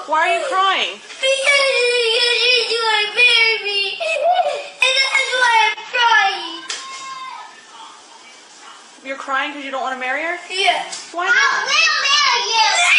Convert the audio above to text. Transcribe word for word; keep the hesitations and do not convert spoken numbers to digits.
Why are you crying? Because you want to marry me. And that's why I'm crying. You're crying because you don't want to marry her? Yeah. Why not? I will marry you.